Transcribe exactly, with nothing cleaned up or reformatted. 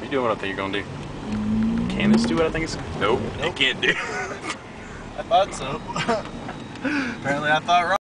You're doing what I think you're gonna do. Can this do what I think it's... Nope, Nope. it can't do. I thought so. Apparently I thought wrong.